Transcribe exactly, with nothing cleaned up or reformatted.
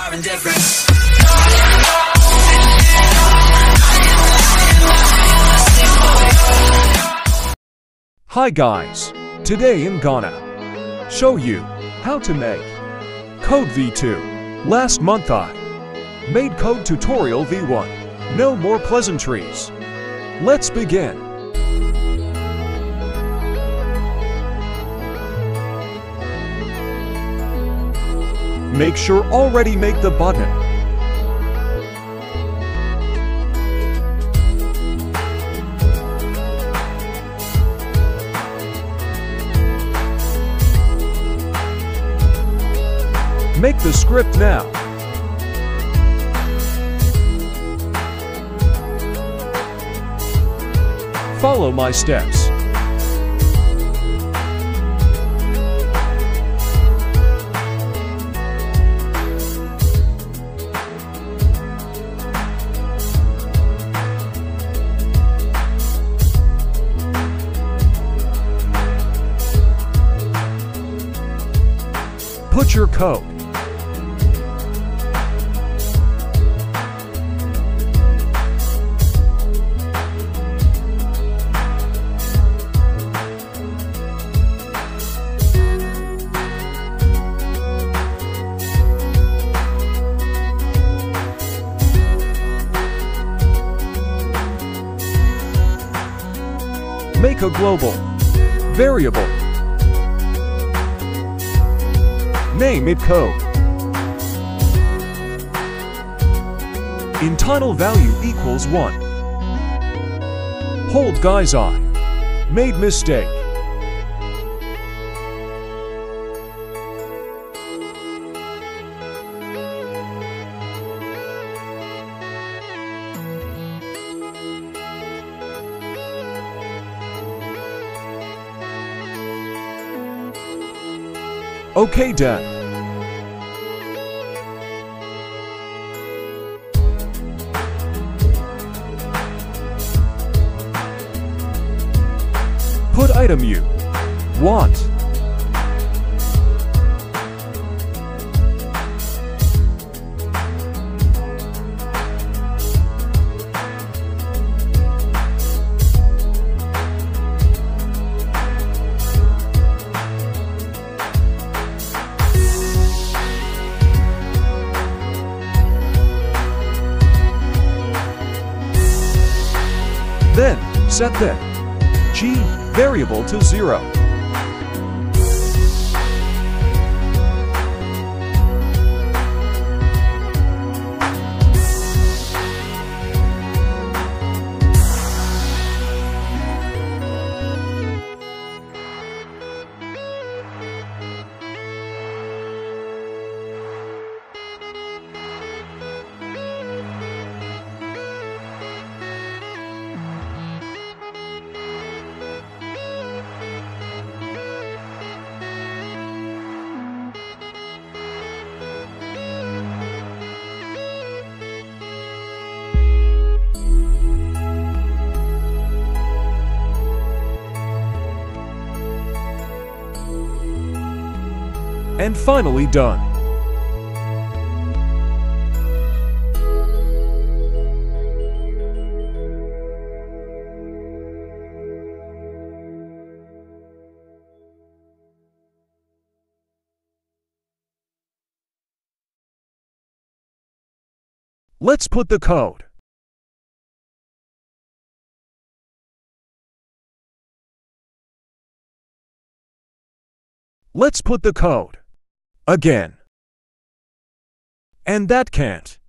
our indifference. Hi guys, today I'm gonna show you how to make code V two. Last month I made code tutorial V one. No more pleasantries. Let's begin. Make sure already make the button. Make the script now. Follow my steps. Put your code. Make a global variable. Name it code. Internal value equals one. Hold guys I made mistake. Okay, done. Put item you want. Then, set the G variable to zero. And finally done. Let's put the code. Let's put the code. Again. And that can't.